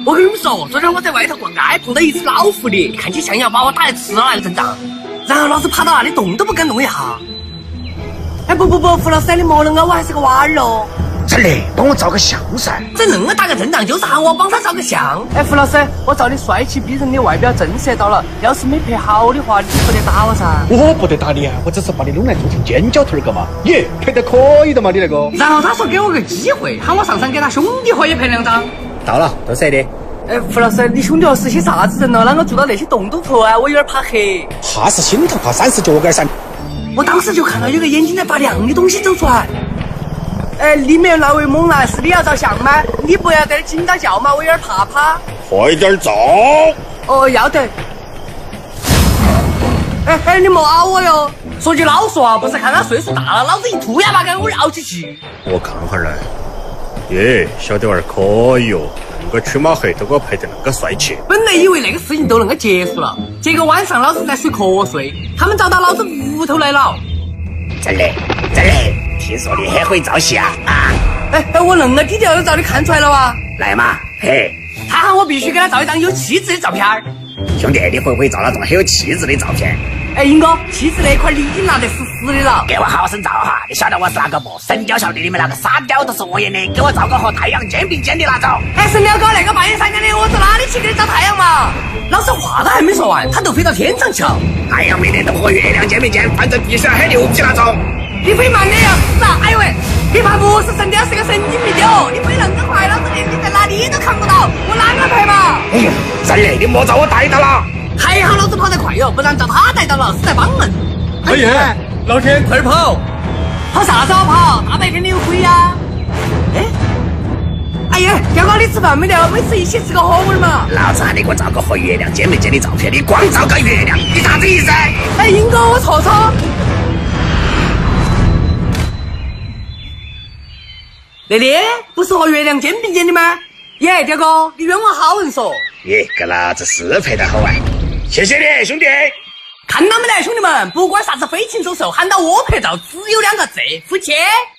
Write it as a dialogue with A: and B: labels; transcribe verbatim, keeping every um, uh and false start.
A: 我跟你们说，昨天我在外头逛街，碰到一只老狐狸，看起像要把我打来吃了那个阵仗。然后老子爬到那里动都不敢动一下。哎不不不，胡老师你莫弄啊，我还是个娃儿哦。
B: 真的，帮我照个相噻。
A: 这恁个大个阵仗，就是喊我帮他照个相。哎，胡老师，我照你帅气逼人的外表震慑到了，要是没拍好的话，你不得打我噻。
B: 我不得打你啊，我只是把你弄来做成尖角腿儿个嘛。耶，拍得可以的嘛，你那个。
A: 然后他说给我个机会，喊我上山给他兄弟伙也拍两张。
B: 到了，都谁的？
A: 哎，胡老师，你兄弟伙是些啥子人咯？啷个住到那些洞洞头啊？我有点怕黑。
B: 怕是心头怕三十脚杆噻。
A: 我当时就看到有个眼睛在发亮的东西走出来。哎，里面那位猛男是你要照相吗？你不要在这惊到叫嘛，我有点怕怕。
B: 快点照。
A: 哦，要得。哎哎，你莫咬我哟！说句老实话，不是看他岁数大了，老子一吐哑巴给我咬起气。
C: 我看会儿来。耶，小弟娃儿可以哟，那个驱马黑都给我拍得那个帅气。
A: 本来以为那个事情都能够结束了，结果晚上老子在睡瞌睡，他们找到老子屋头来了。
B: 真的，真的。听说你很会照相啊！
A: 哎哎，我恁个低调都照你看出来了哇！
B: 来嘛，嘿，
A: 他喊我必须给他照一张有气质的照片儿。
B: 兄弟，你会不会照那种很有气质的照片？
A: 哎，英哥，气质那块你已经拿得死死的了。
B: 给我好生照哈！你晓得我是哪个不？神雕小弟里面那个沙雕都是我演的，给我照个和太阳肩并肩的那种。
A: 哎，神雕哥那个半夜三更的，我走哪里去给你照太阳嘛？老子话都还没说完，他都飞到天上去了。
B: 太阳每天都和月亮肩并肩，反正必须要很牛皮那种。
A: 你飞慢点要死啊！哎呦喂，你怕不是神雕是个神经病的哦！你飞那么快，老子连你在哪里都看不到，我啷个拍嘛？
B: 哎呀，真的，你莫照我带到了。
A: 还好老子跑得快哟，不然照他带到了是在帮人。
C: 哎呀，老天，快点跑！
A: 跑啥子跑？大白天的有鬼呀！哎，哎呀，彪哥，你吃饭没得？每次一起吃个火锅嘛。
B: 老子喊你给我照个和月亮肩并肩的照片，你光照个月亮，你啥子意思？
A: 哎，英哥，我错错。丽丽，不是和月亮肩并肩的吗？耶，彪哥，你冤枉好人说。
B: 耶，给老子是拍得好啊！谢谢你，兄弟。
A: 看到没得，兄弟们，不管啥子飞禽走兽，喊到我拍照，只有两个字：付钱。